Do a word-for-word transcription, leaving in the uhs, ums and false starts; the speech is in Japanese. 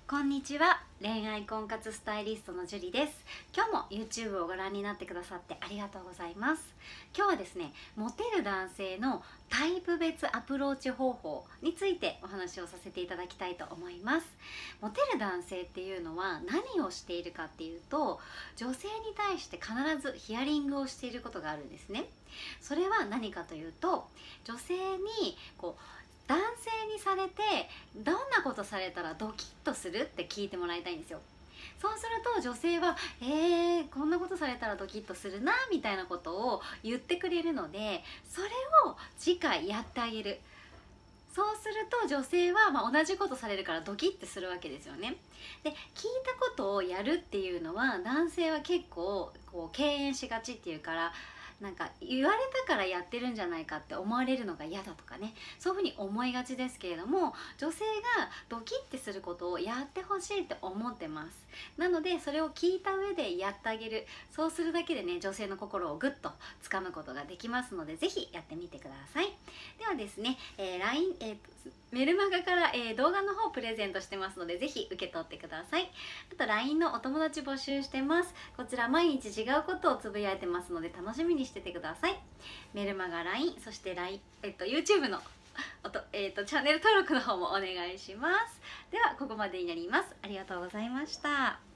こんにちは。恋愛婚活スタイリストのジュリです。今日も YouTube をご覧になってくださってありがとうございます。今日はですね、モテる男性のタイプ別アプローチ方法についてお話をさせていただきたいと思います。モテる男性っていうのは何をしているかっていうと、女性に対して必ずヒアリングをしていることがあるんですね。それは何かというと、女性にこう男性にされてどんなことされたらドキッとするって聞いてもらいたいんですよ。そうすると女性は「えー、こんなことされたらドキッとするな」みたいなことを言ってくれるので、それを次回やってあげる。そうすると女性はまあ同じことされるからドキッてするわけですよね。で、聞いたことをやるっていうのは男性は結構こう敬遠しがちっていうから、なんか言われたからやってるんじゃないかって思われるのが嫌だとかね、そういうふうに思いがちですけれども、女性がドキッてすることをやってほしいって思ってます。なのでそれを聞いた上でやってあげる。そうするだけでね、女性の心をぐっと掴むことができますので、ぜひやってみてください。ではですね、えー、ライン、えー、メルマガから、えー、動画の方をプレゼントしてますので、ぜひ受け取ってください。あと ライン のお友達募集してます。こちら毎日違うことをつぶやいてますので、楽しみにしててください。メルマガ、ライン、そして ライン、えっと、YouTube のおと、えっと、チャンネル登録の方もお願いします。ではここまでになります。ありがとうございました。